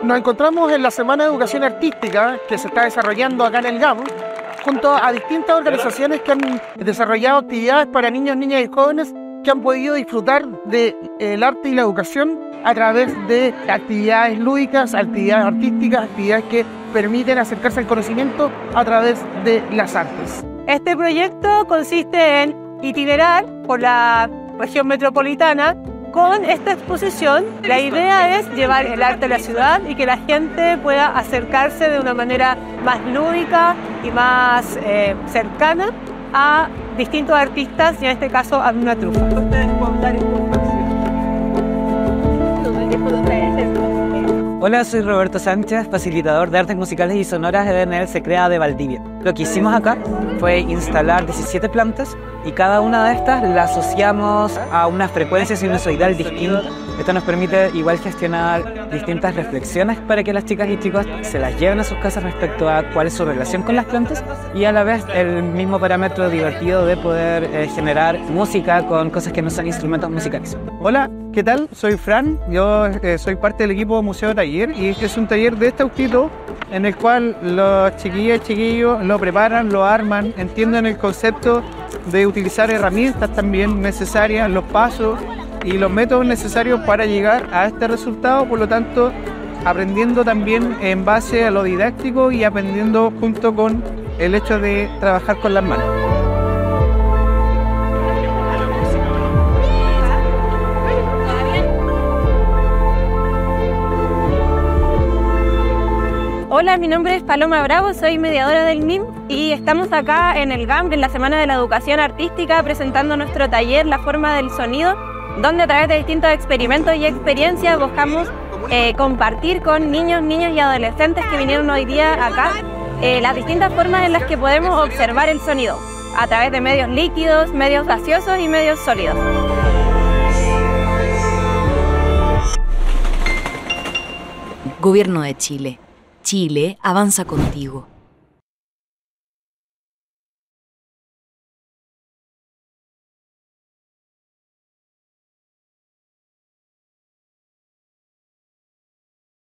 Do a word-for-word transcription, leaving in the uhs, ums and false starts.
Nos encontramos en la Semana de Educación Artística que se está desarrollando acá en el G A M, junto a distintas organizaciones que han desarrollado actividades para niños, niñas y jóvenes que han podido disfrutar del arte y la educación a través de actividades lúdicas, actividades artísticas, actividades que permiten acercarse al conocimiento a través de las artes. Este proyecto consiste en itinerar por la región metropolitana con esta exposición. La idea es llevar el arte a la ciudad y que la gente pueda acercarse de una manera más lúdica y más eh, cercana a distintos artistas, y en este caso a una trufa. Ustedes pueden dar información. Hola, soy Roberto Sánchez, facilitador de artes musicales y sonoras de N L Secrea de Valdivia. Lo que hicimos acá fue instalar diecisiete plantas y cada una de estas la asociamos a una frecuencia sinusoidal distinta. Esto nos permite igual gestionar distintas reflexiones para que las chicas y chicos se las lleven a sus casas respecto a cuál es su relación con las plantas, y a la vez el mismo parámetro divertido de poder eh, generar música con cosas que no son instrumentos musicales. Hola, ¿qué tal? Soy Fran, yo eh, soy parte del equipo Museo Taller, y este es un taller de este autito en el cual los chiquillas y chiquillos lo preparan, lo arman, entienden el concepto de utilizar herramientas también necesarias, los pasos y los métodos necesarios para llegar a este resultado, por lo tanto aprendiendo también en base a lo didáctico y aprendiendo junto con el hecho de trabajar con las manos. Hola, mi nombre es Paloma Bravo, soy mediadora del M I M y estamos acá en el G A M, en la Semana de la Educación Artística, presentando nuestro taller La Forma del Sonido, donde a través de distintos experimentos y experiencias buscamos eh, compartir con niños, niñas y adolescentes que vinieron hoy día acá eh, las distintas formas en las que podemos observar el sonido, a través de medios líquidos, medios gaseosos y medios sólidos. Gobierno de Chile. Chile avanza contigo.